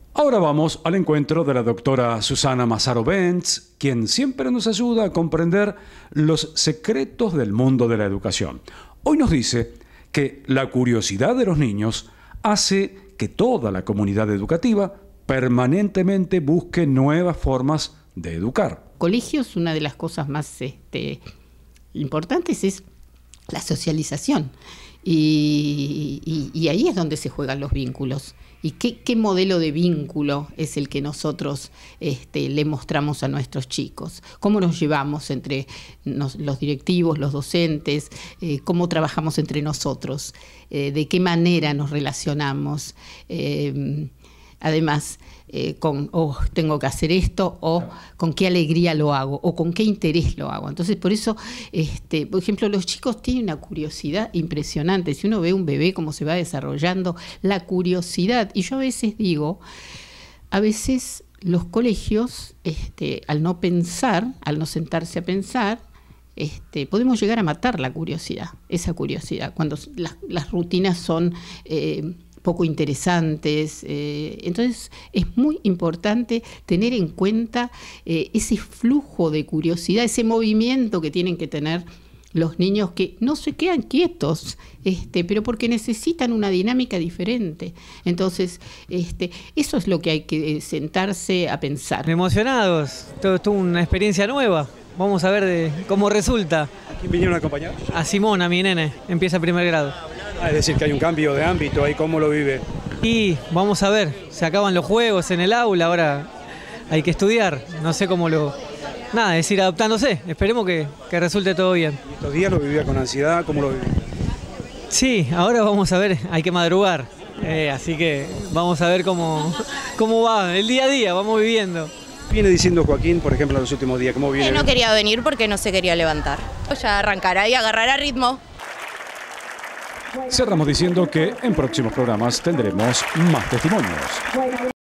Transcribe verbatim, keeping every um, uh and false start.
Ahora vamos al encuentro de la doctora Susana Massaro Bentz, quien siempre nos ayuda a comprender los secretos del mundo de la educación. Hoy nos dice que la curiosidad de los niños hace que toda la comunidad educativa permanentemente busque nuevas formas de educar. Colegios, una de las cosas más este, importantes es la socialización. Y, y, y ahí es donde se juegan los vínculos. ¿Y qué, qué modelo de vínculo es el que nosotros este, le mostramos a nuestros chicos? ¿Cómo nos llevamos entre nos, los directivos, los docentes? Eh, ¿Cómo trabajamos entre nosotros? Eh, ¿De qué manera nos relacionamos? Eh, Además, eh, con, oh, tengo que hacer esto, o con qué alegría lo hago, o con qué interés lo hago. Entonces, por eso, este, por ejemplo, los chicos tienen una curiosidad impresionante. Si uno ve un bebé, cómo se va desarrollando, la curiosidad. Y yo a veces digo, a veces los colegios, este, al no pensar, al no sentarse a pensar, Este, podemos llegar a matar la curiosidad, esa curiosidad, cuando las, las rutinas son eh, poco interesantes. Eh, entonces es muy importante tener en cuenta eh, ese flujo de curiosidad, ese movimiento que tienen que tener los niños, que no se quedan quietos, este, pero porque necesitan una dinámica diferente. Entonces, este, eso es lo que hay que sentarse a pensar. Emocionados, todo es una experiencia nueva. Vamos a ver de cómo resulta. ¿A quién vinieron a acompañar? A Simón, a mi nene, empieza primer grado. Ah, es decir, que hay un cambio de ámbito ahí, ¿cómo lo vive? Y vamos a ver, se acaban los juegos en el aula, ahora hay que estudiar, no sé cómo lo... Nada, es ir adaptándose, esperemos que, que resulte todo bien. ¿Y estos días lo vivía con ansiedad? ¿Cómo lo vive? Sí, ahora vamos a ver, hay que madrugar, eh, así que vamos a ver cómo, cómo va el día a día, vamos viviendo. Viene diciendo Joaquín, por ejemplo, en los últimos días, ¿cómo viene? Él no quería venir porque no se quería levantar. Ya arrancará y agarrará ritmo. Cerramos diciendo que en próximos programas tendremos más testimonios.